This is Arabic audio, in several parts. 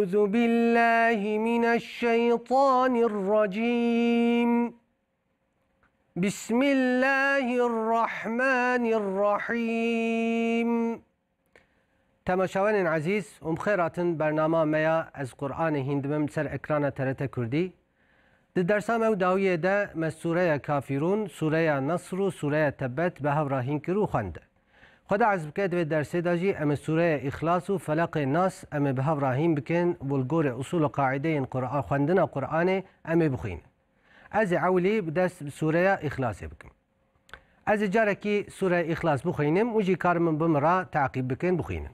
أعوذ بالله من الشيطان الرجيم. بسم الله الرحمن الرحيم. تماشاوان عزیز بخیراتن برنامه میا از قرآن هندمم سر اکران TRT کردی. در درسام او داویه ده سوره کافرون، سوره نصر و سوره تبت به هفراهین کرو خونده. خدا عز بکد و درسه داجی ام سوره اخلاص و فلق ناس ام به هفراهین بکن بلگور اصول قاعده قرآن خوندنا قرآن ام بخین. از اولی بدست سوره اخلاص بکن. از جارکی سوره اخلاص بخینم و جی کارم بمرا تعقیب بکن بخینم.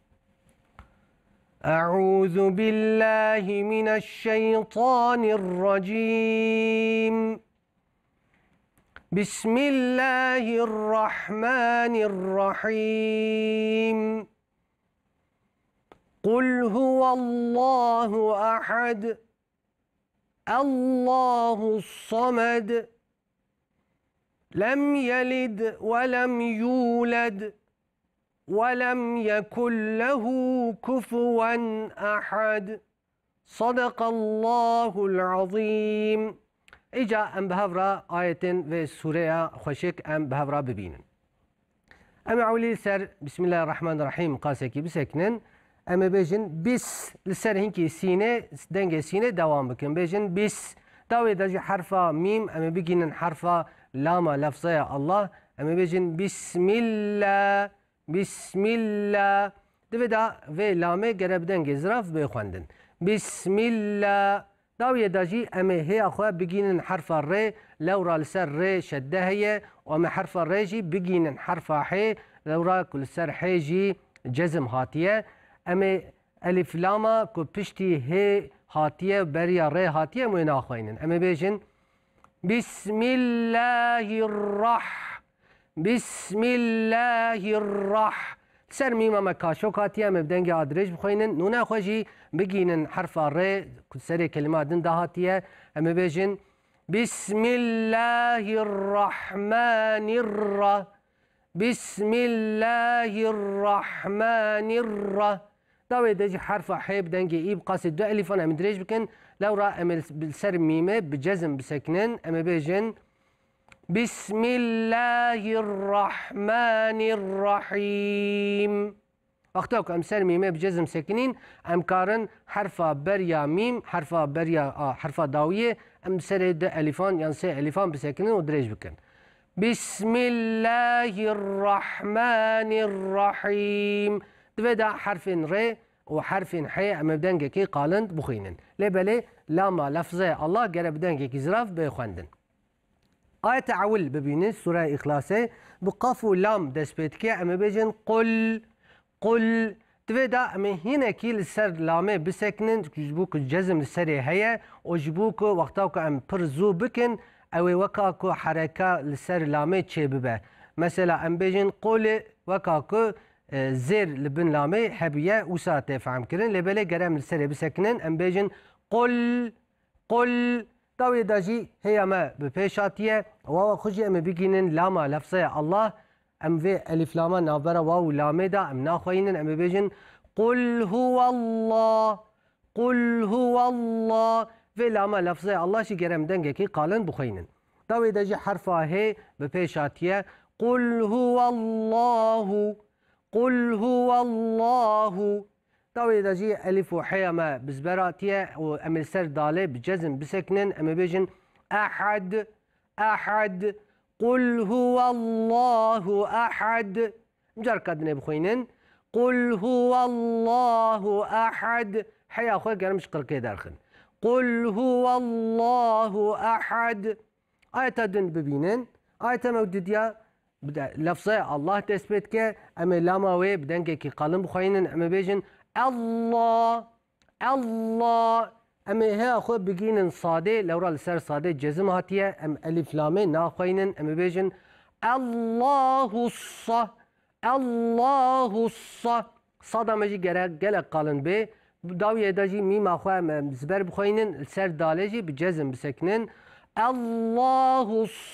أعوذ بالله من الشيطان الرجيم. بسم الله الرحمن الرحيم. قل هو الله أحد الله الصمد لم يلد ولم يولد ولم يكن له كفوا أحد صدق الله العظيم. إجا أم بهفرا آية في سورة خوشك أم بهفرا ببينن. أم عولي سر بسم الله الرحمن الرحيم قاسكي بسكنن أم بيجن بس لسر هنكي سينة دنج سينة دوام بكن بيجن بس داوي داجي حرفا ميم أم بيجنن حرفا لاما لفظة الله أم بيجن بسم الله بسم الله دویدا و لامه گربدن گزراف بخوندن بسم الله داویه داجی امه هی اخواه بگینن حرف ر لورا لسر ر شده هی و امه حرف ر جی بگینن حرف حی لورا کل سر حی جی جزم هاتیه امه الف لاما کو پشتی هی هاتیه بریا ر هاتیه موین آخوینن امه بیجن بسم الله بسم الله سر میما مکاشو کاتیه مبدنگ آدرج بخوینن نونه خوشی بگینن حرف ر سر کلمات دن دهاتیه اما بیجن بسم الله الرحمن بسم الله الرحمن داوی دجی حرف حیب دنگی ایب قاصد دو الفان ام درج بکن لو را ام سر میمه بجزم بسکنن اما بیجن بسم الله الرحمن الرحيم. وقتاك ام سر ميمه بجزم ساكنين ام كارن حرفا بريا ميم حرفا بريا حرفا داويه ام سر د الفان يعني سي الفان بساكنين ودريج بكن. بسم الله الرحمن الرحيم. تبدا حرف ر وحرف حي ام بدنجكي قالند بخينن لبلي لاما لفظه الله جرب بدنجكي زراف بخوندن. آية عول ببينين سورة إخلاصة بقاف ولام دست بيتكي أما بيجن قل تبدا أما هنا كي لسر لامه بسكنن جبوك الجزم السري هيا وجبوك وقتاك أم برزو بكن أو وكاكو حركة لسر لامه تشي ببا مثلا أم بيجن قل وكاكو زير لبن لامه حبية وساتة فهم كرن لبالي قرام لسري بسكنن أم بيجن قل داوی داجی هی ما بپیشاتیه واو خوشی ام بگینن لاما لفظه الله ام و الف لاما نابرا واو لامه دا ام ناخوینن ام بيجن قل هو الله و لاما لفظه الله شی گرم دنگه کی قالن بخوینن داوی داجی حرفا هی بپیشاتیه قل هو الله داوی داجی الف و حی ما بزبراتیه و ام سر داله بجزم بسکنن ام بيجن احد قل هو الله احد مجر كدنه بخوينن قل هو الله احد حي اخوي قرمش قركي دارخن قل هو الله احد آية دن ببينن آية مودديا لفظه الله تثبت كه ام لاما وي بدنك كي قالن بخوينن ام بيجن الله اما هي اخو بگینن صاده لورا لسر صاده جزم هاتیه ام الف لامه ناخوینن ام بيجن الله صاد مجي گلک قالن به داویه داجی میم اخو زبر بخوینن سر دالجی بجزم بسکنن الله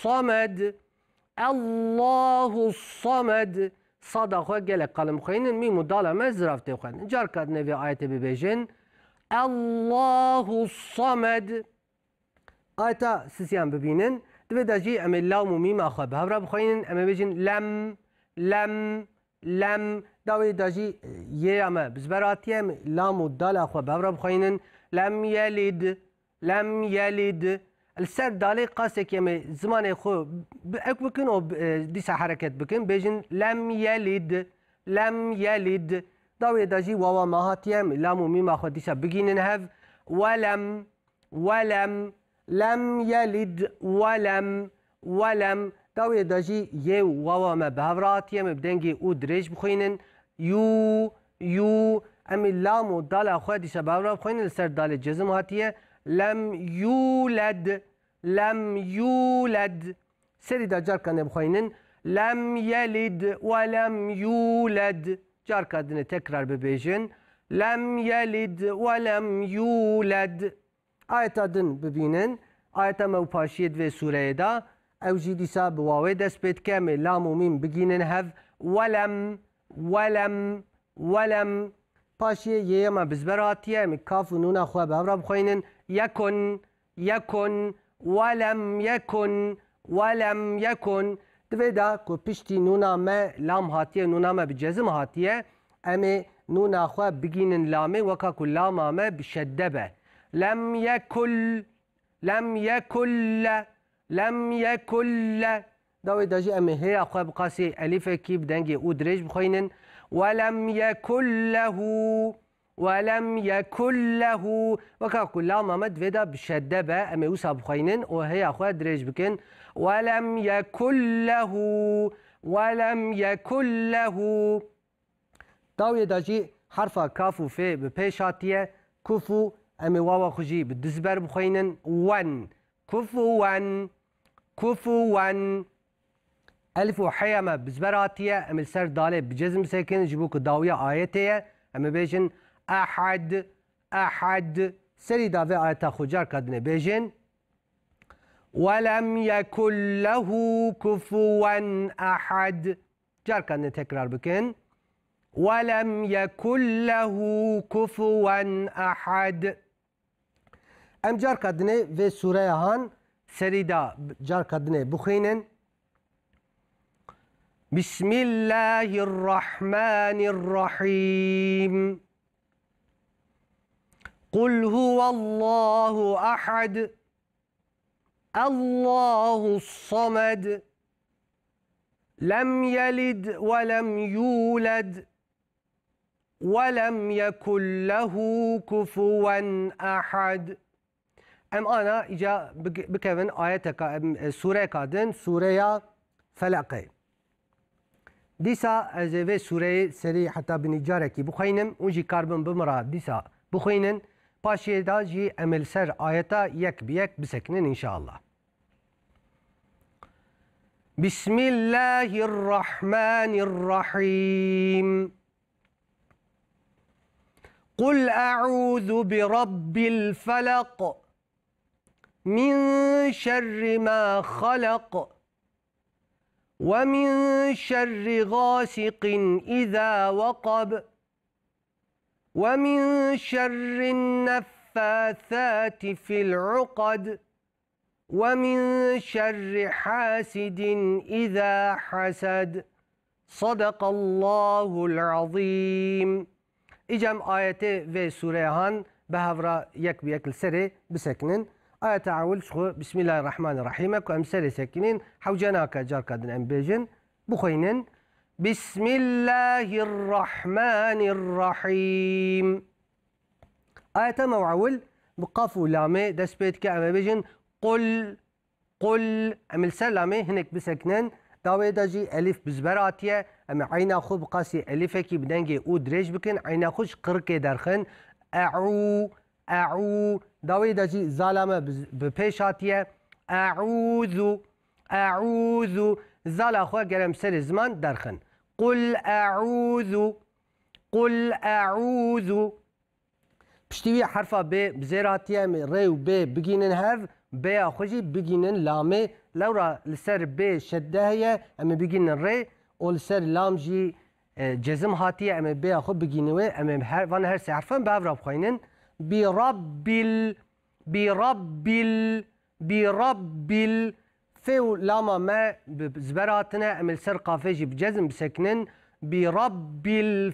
الصمد صاد اخو گلک قالن بخوینن میم داله مزرافته خوین جار کد نوی آیت ببیجن الله الصمد. آيتا سيسيان ببينن دبي داجي أم اللام وميم أخوة بهبرا بخوينن أم بيجن لم داوي داجي يه أما بزبراتي لام والدال أخوة بهبرا بخوينن لم يلد السر دالي قاسك يمي زمان خو اك بكن او ديسا حركت بكن بيجن لم يلد داوي داجي واوا ماهاتيم لام وميم اخو ديسا بجينن هاف ولم لم يلد ولم داوي داجي يه واوا ما بهفراتيم بدنجي او دريج بخوينن يو ام اللام والدال اخو ديسا بهفرا بخوينن السر دالي جزم هاتيه لم يولد سری دا جار کنه بخوینن لم يلد ولم يولد جار کردن تکرار ببیجن لم يلد ولم يولد آیت دن ببینن آیت مو پاشید و سوره دا او جی دیسا بواوی دست بید که لام و میم بگینن هف ولم پاشیه یه ما بزبراتیه می کاف و نون خواه به هفرا بخوینن يكن ولم يكن دویدا کو پشتی نونا ما لام هاتیه نونا ما بجزم هاتیه امی نونا خواه بگینن لامه وکا کو لاما ما بشدبه لم يكن دویدا جی امی هی خواه بقاسی الیفه کی بدنگی او درج بخوینن ولم يكن له وكا كل ما مد فيدا بشدبه اما يوسع بخينن وهي اخويا دريج بكن ولم يكن له طاوية داجي حرفا كافو في ببيشاتيه كفو اما واوا خجي بالدزبر بخينن كفوا الف وحيما بزبراتيه اما السر داله بجزم ساكن جبوك داويه ايتيه اما بيجن أحد سری داوی آیتا خوجار کردنه بیجن ولم يكن له كفوا أحد جار کردنه تکرار بکن ولم يكن له كفوا أحد ام جار کردنه و سوره هان سری دا جار کردنه بخینن بسم الله الرحمن الرحيم قل هو الله أحد الله الصمد لم يلد ولم يولد ولم يكن له كفوا أحد ام أنا إجا بكفن آياتك سورة كادن سورة فلقه دیسا از وی سوره سری حتی بنجاره کی بخوینم اونجی کاربن بمرا دیسا بخوینن پاشی دا جی عمل سر آیتا یک بیک بسکنن انشاءالله بسم الله الرحمن الرحيم قل أعوذ برب الفلق من شر ما خلق ومن شر غاسق إذا وقب ومن شر النفاثات في العقد ومن شر حاسد إذا حسد صدق الله العظيم إجام آيات في سورة هان بهفرا يك بيكل سري بسكنن آية أول شخو بسم الله الرحمن الرحيم كو أم سري سكنين حوجناك جار كادن أم بيجن بخوينن بسم الله الرحمن الرحيم آية موعول بقافو لامي دس بيت كأم بيجن قل أم السلامي هنك بسكنن داوي داجي ألف بزبراتية أم عينا خو بقاسي ألفكي بدنجي أو دريج بكن عينا خوش قركي درخن أعو داوي داجي زالامة ببيشاتية أعوذ زالا خو قرم سر زمان درخن قل أعوذ بشتوي حرفا ب بزيراتية ري و ب بجينن هاف ب أخوجي بجينن لامي لورا لسر ب شده هي أما بجينن ري ولسر لام جي جزم هاتية أما ب أخو بجينوي أما وان هرسي حرفا بافرا بخوينن برب في لاما ما بزبراتنا امل سر قافيجي بجزم بسكنن برب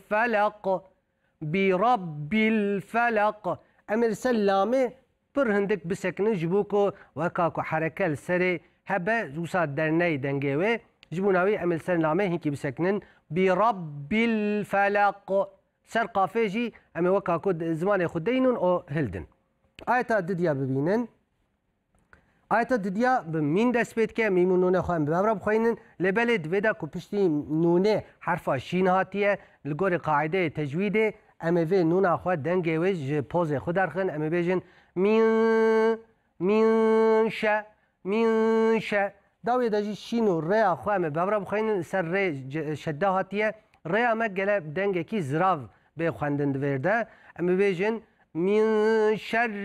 الفلق امل سلامه پر هندك بسكنن جبوكو وكاكو حركه السري هبه زوسات درني دنگوي جبوناوي امل سلامه هيكي بسكنن برب الفلق سر قافيجي امل وكاكو زمان خدينون او هلدن آيتا دديا ببينن آيتا دديا بمين دست بيت که ميمون نونه خواهن ببرا بخوينن لبلد ودا كو پشتی نونه حرفا شين هاتيه لگور قاعده تجويده اما في نونه خواه دنگه وش پوز خود درخن اما بيجن مين شا داوی داجي شينو ريا خواه اما ببرا بخوينن سر ري شده هاتيه ريا ما گله دنگه كي زراف بخواندن دويرده اما بيجن من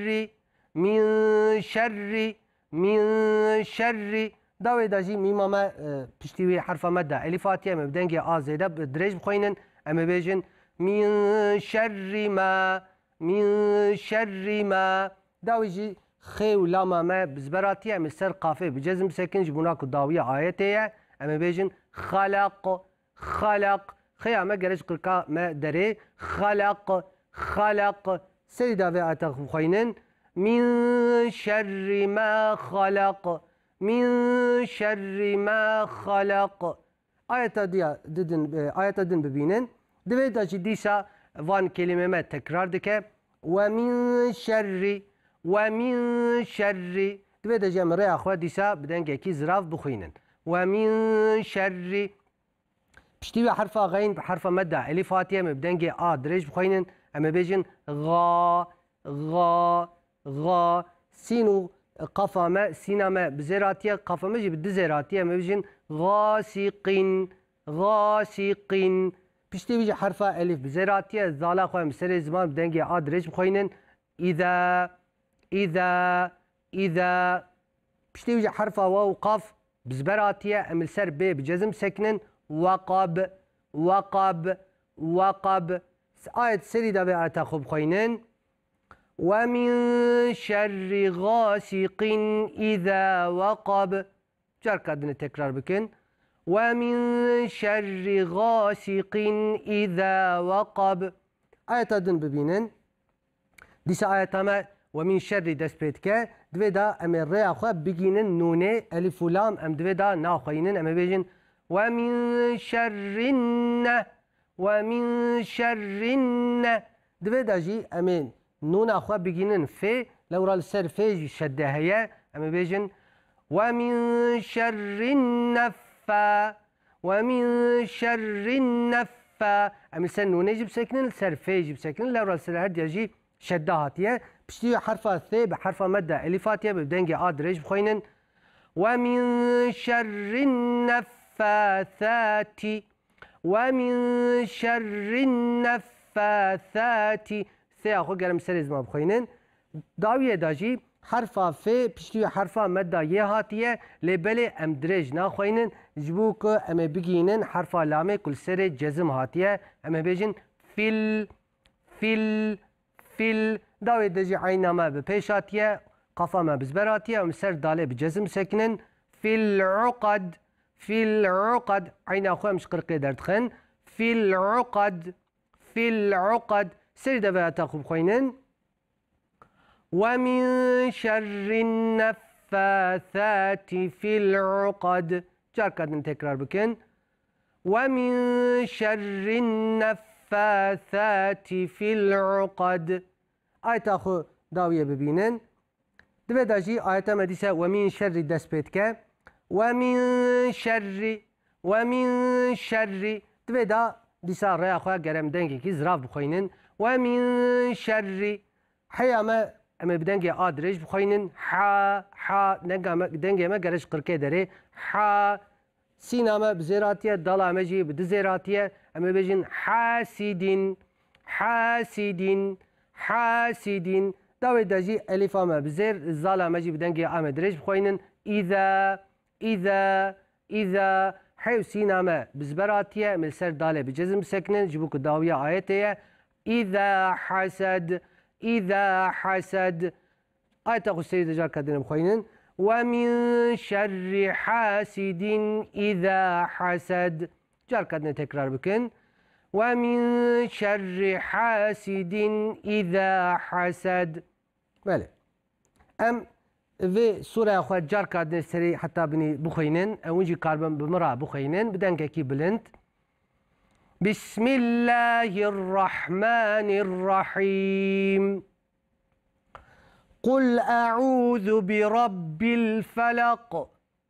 شر داوی داجی میما ما پشتیوی حرف مده الفاتیه مبدنگی آزیده درج بخوینن اما بیجن من شر ما داوی جی خی و لاما ما بزبراتیه مستر قافه بجزم سکن جبونا کو داوی آیته اما بیجن خلق خی اما گرش قرقا ما داره خلق سری داوی آیته بخوینن من شر ما خلق آية دن ببينن دوي دا جديسا وان كلمة ما تكرار دكه ومن شر دوي دا جمع رأي أخوة ديسا بدن كي زراف بخوينن ومن شر بشتيوي حرفا غين بحرفا مدى الفاتية مبدن كي دريج بخوينن اما بيجن غا سينو قفامة سينما بزيراتية قفامة جي بدزيراتية ما بيجن غاسقين بشتي بيجي حرفة ألف بزيراتية زالا خواه مسري زمان بدنجي آدريج بخوينن إذا بشتي بيجي حرفة واو قاف بزبراتية أمل سر بي بجزم سكنن وقب آية سري دا بي آية خوب خوينن ومن شر غاسق إذا وقب جارك عدنا تكرار بكن ومن شر غاسق إذا وقب آية عدن ببينن ديس آية ما ومن شر دست بيتك دوي دا أم الرئي أخوة بجينن نوني ألف ولام أم دوي دا ناخوينن أم بيجن ومن شرن دوي دا جي أمين نون أخوة بجينن في لو رال سر في شده هي أما بيجن ومن شر النفا أما سر نون يجب سكنن سر في يجب سكنن لو رال سر هد يجي شده هاتيه بشتي حرف ثي بحرف مدة الفاتيه ببدنجي آدرج بخوينن ومن شر النفاثات ثي أخو قرم سريز ما بخوينن داوية داجي حرفا في بشتي حرفا مدى يهاتيه لبلي ام درج ناخوينن جبوك اما بجينن حرفا لامي كل سري جزم هاتيه اما بيجن فيل داوية داجي عينا ما ببيشاتيه قفا ما بزبراتيه ومسر دالي بجزم سكنن في العقد عينا اخويا مش قرقي دردخن في العقد سري دابا تاخذ خوينن ومن شر النفاثات في العقد جاركاد تكرار بكن ومن شر النفاثات في العقد آية تاخذ داوية ببينن دبا داجي آية مديسة ومن شر دست بيتك ومن شر دبا دا ديسا ريا خويا قرم دنگي كي زراف بخوينن ومن شر حياما اما بدنگي آدرج بخوينن حا دنگي ما قرش قركي داري حا سينما بزيراتية دالا مجي بدزيراتية اما بيجن حاسدين داوي داجي الف اما بزير الزالا مجي بدنگي اما درج بخوينن اذا حيو سينما بزبراتية من سر دالة بجزم سكنن جبوك داوية آياتية إذا إذا حسد. آية السيد جار كدنا بخوينن ومن شر حاسد إذا حسد. جار كدنا تكرار بكن ومن شر حاسد إذا حسد. بله ام في سورة أخوات جار كدنا سري حتى بني بخوينن ونجي كاربن بمرا بخوينن بدن كي بلنت. بسم الله الرحمن الرحيم. قل أعوذ برب الفلق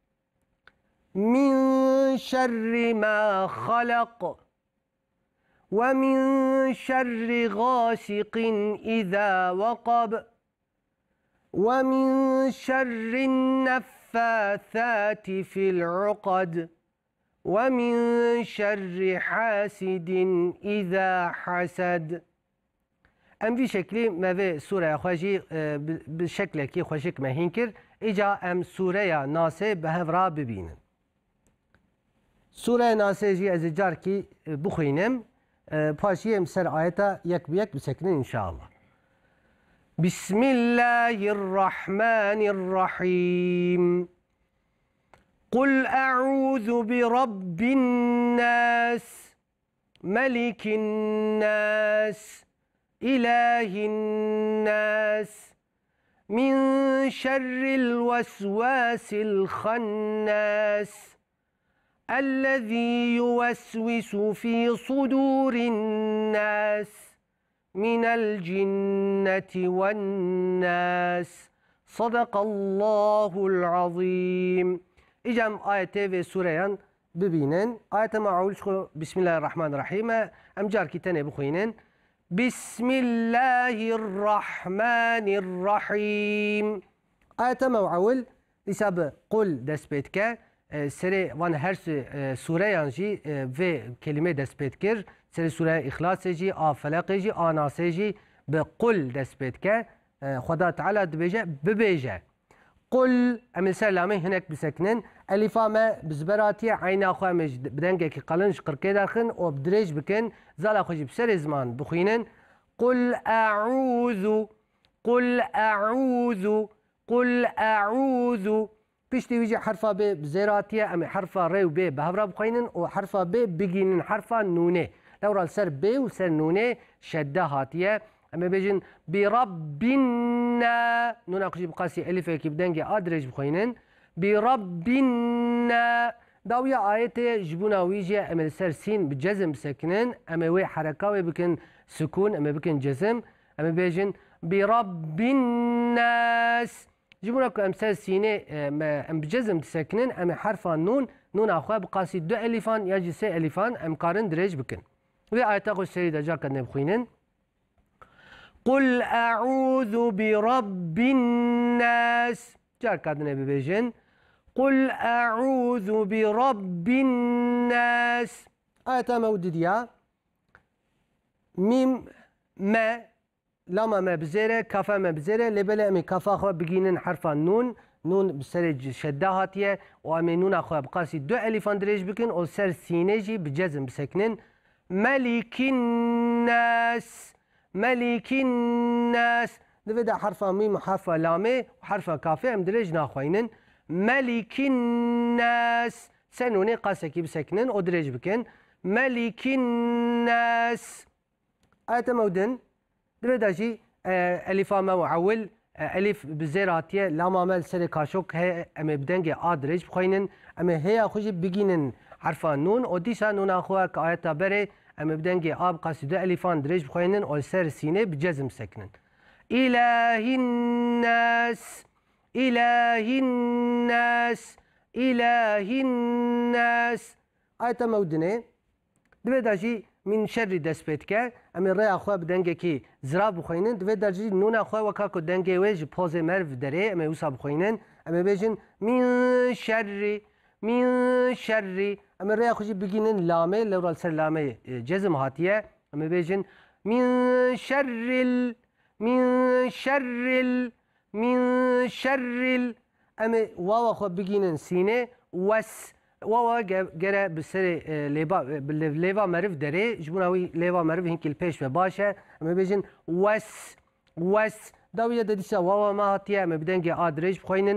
من شر ما خلق ومن شر غاسق إذا وقب ومن شر النفاثات في العقد ومن شر حاسد إذا حسد. ام في شكلي ما في سورة خواجي بشكل كي خوشك ما هينكر اجا ام سورة ناسه بهفرا ببينن. سورة ناسه جي از جار كي بخوينم باشي ام سر آياتا يك بيك بسكنين ان شاء الله. بسم الله الرحمن الرحيم. قل أعوذ برب الناس ملك الناس إله الناس من شر الوسواس الخناس الذي يوسوس في صدور الناس من الجنة والناس. صدق الله العظيم. إجام آية في سورة ببينن آية ما أقولش بسم الله الرحمن الرحيم أم جار كتاني بخوينن بسم الله الرحمن الرحيم. آية ما أقول لسبب قل دست بيتك سري وان هر سورة ينجي في كلمة دست بيتكر سري سورة إخلاص جي فلق جي ناس جي بقل دست بيتك خدا تعالى دبيجة ببيجة. قل امل سلامه هناك بسكنن الفا ما بزبراتي عينا خو مج بدنگه قلنج قركه درخن و بدريج بكن زال خوجي بسر زمان بخوينن. قل اعوذ قل اعوذ قل اعوذ بيشتي ويجي حرفا ب بزيراتي ام حرفا ر و ب بهبرا بخوينن و حرفا ب بجينن حرفا نونه لورا سر ب و سر نونه شده هاتيه اما بيجن بربنا نون اقشي بقاسي الف كي بدنجي ادرج بخوينن بربنا داوية آية جبونا ويجي اما سر سين بجزم سكنن اما وي حركة بكن سكون اما بكن جزم اما بيجن برب الناس جبونا كو امسال سينه ام بجزم تسكنن اما حرفا نون نون اخوة بقاسي دو الفان يجي سي الفان ام قارن درج بكن وي آية تاقو السيدة جار كدن بخوينن. قل أعوذ برب الناس جار كادنا ببيجن قل أعوذ برب الناس. آية موددية ميم ما لما ما بزيرة كافا ما بزيرة لبلا أمي كافا أخوة بجينن حرفا نون نون بسرج شدة هاتية وأمي نون أخوة بقاسي دو ألفان دريج بكن أو سر سينيجي بجزم بسكنن. ملك الناس ملك الناس دفدا حرفا ميم وحرفا لامي وحرفا كافي ام دريج ناخوينن. ملك الناس سنوني قاسكي بسكنن او دريج بكن. ملك الناس. آية مودن دفدا جي الفا ما وعول الف بزيراتيه لاما مال سري كاشوك هي ام بدنجي ادريج بخوينن ام هي خوجي بجينن حرفا نون او ديسا نون اخوا كايتا بري ام بدنجي اب قاصد الفان دريج بخوينن او سر سينه بجزم سكنن. اله الناس اله الناس اله الناس. آية مودنه دبدا جي من شر دسبتك ام ري اخوا بدنجي كي زراب بخوينن دبدا جي نون اخوا وكاكو دنجي وج بوز مرف دري ام يوسا بخوينن ام بيجن من شر من شر اما ريا خوشي بگینن لامه لورال سر لامه جزم هاتیه اما بيجن من شر من شر من شر اما واوا خو بگینن سینه وس واوا گره بسر لیوا معرف داره جبوناوی لیوا معرف هنکل پیش و باشه اما بيجن وس وس داوية ديسا واوا ما هاتيا أما بدنجي آدريج بخوينن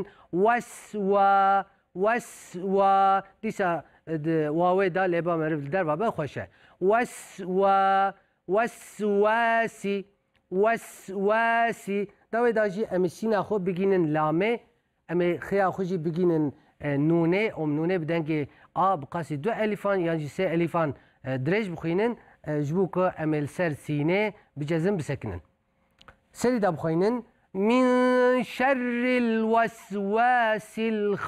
وس ديسا واوي دا لبا مرف در بابا خوشه وسواسي داوي داجي أما سينا خو بگينن لامي أما خيا خوجي بگينن نونه نونه بدنجي بقاسي 2 ألفان يعني 3 ألفان دريج بخوينن جبوك أما السر سينه بجزم بسكنن سري دا بخوينن من شر الوسواس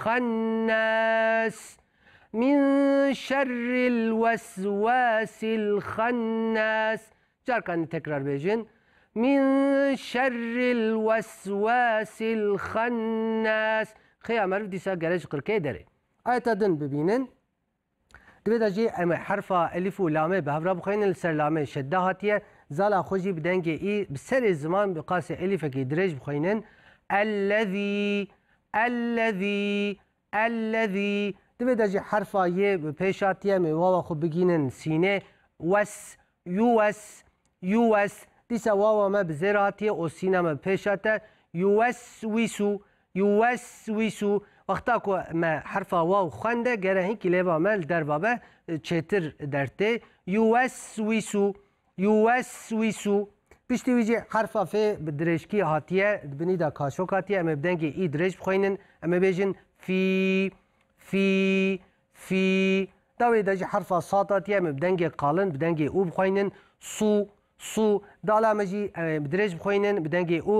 الخناس من شر الوسواس الخناس جار كان تكرار بيجن من شر الوسواس الخناس خيا مرف ديسا جرج قركي داري آية دن ببينن دبدا جي أما حرفا ألف ولامة بهفرا بخوين السر لامة شدة هاتية زالا خوجي بدنجي إي بسر الزمان بقاسي ألف كي درج بخوينن الذي دبدا جي حرفا يه ببيشاتية مواوا خو بگينن سينه يوس ديسا واوا ما بزيراتية او سينه ما ببيشاته يوسوسو وقتا کو ما حرفا واو خونده گره هنکی لیوا مل در بابه چتر درته يوسوسو پشتی ویجی حرفا فی بدرشکی هاتیه بنی دا کاشوک هاتیه اما بدنگی ای درش بخوینن اما بیجن في داوی داجی حرفا صاد هاتیه اما بدنگی قالن بدنگی او بخوینن صو دالا مجی بدرش بخوینن بدنگی او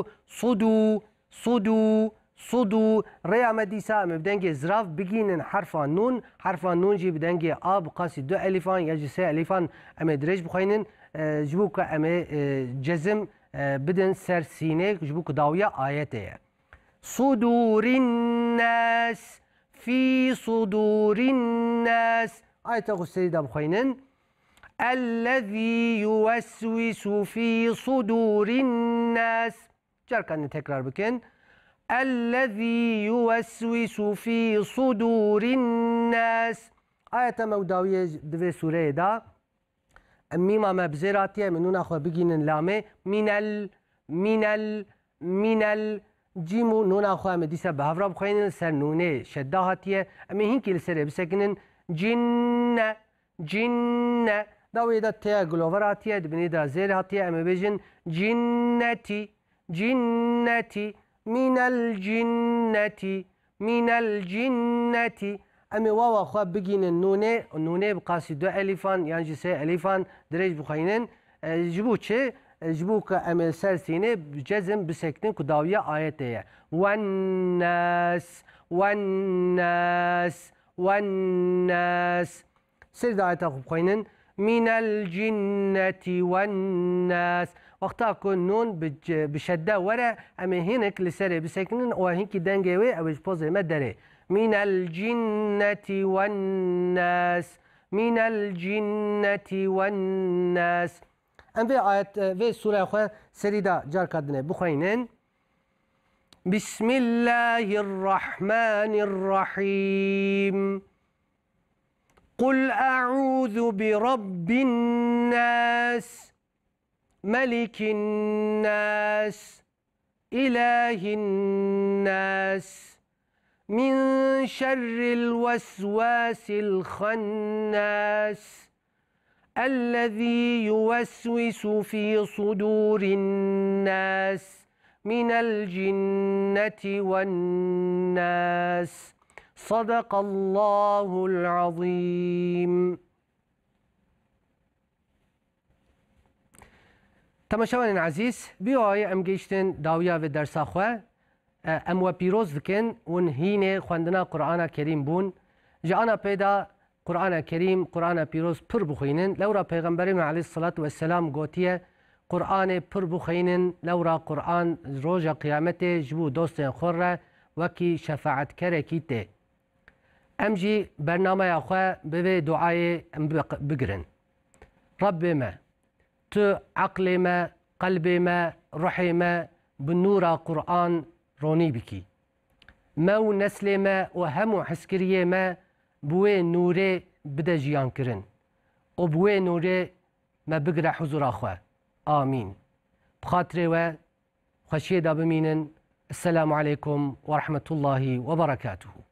صدو ريا مديسا مبدنجي زراف بگينن حرفا نون جي بدنجي بقاسي 2 ألفان يجي 3 ألفان اما دريج بخوينن جبوك اما جزم بدن سر سينه جبوك داوية آياته صدور الناس في صدور الناس آية غسري دا بخوينن الذي يوسوس في صدور الناس جار كان تكرار بكن الذي يوسوس في صدور الناس آية موداوية دفي سورة دا ميما ما بزيراتية منون أخوة بگينن لامي من ال جيمو نون أخوة مديسة بهفرا بخوينن سر نوني شدا هاتية أمي هنكي لسره بسكنن جنة داوية دا تيا غلوفر هاتية دبني دا زير هاتية أمي بيجن جنتي من الجنة أمي واوا خوا بگين النونة بقاسي 2 ألفان يعني 3 ألفان دريج بخينن جبو چه جبوك أمي سرسينه بجزم بسكتن كداوية آياته والناس سيد آياته بخينن من الجنة والناس وقتا كون نون بشدة ورا أما هناك لسري بسكنن وهنك دنجوي أو جبوزي ما دري من الجنة والناس أم في آيات في سورة أخرى سريدا جار كدنا بخوينن بسم الله الرحمن الرحيم قل أعوذ برب الناس ملك الناس إله الناس من شر الوسواس الخناس الذي يوسوس في صدور الناس من الجنة والناس صدق الله العظيم. تماشاوان عزیز بیای ام گیشتن داویا و درس خواه ام و پیروز دکن ون هین خواندنا قرآن کریم بون جانا پیدا قرآن کریم قرآن پیروز پر بخوینن لورا پیغمبریم علیه الصلاة والسلام گوتیه قرآن پر بخوینن لورا قرآن روز قیامت جبو دوستن خوره وکی شفاعت کره کیته ام جی برنامه خواه به دعای بگرن رب ما تو عقل ما قلب ما روح ما بنور قرآن رونی بکی ما و نسل ما و همو حسکریه ما بوی نوره بده جیان کرن و بوی نوره ما بگره حضور خواه آمین بخاطر و خشية دا بمينن. السلام عليكم ورحمة الله وبركاته.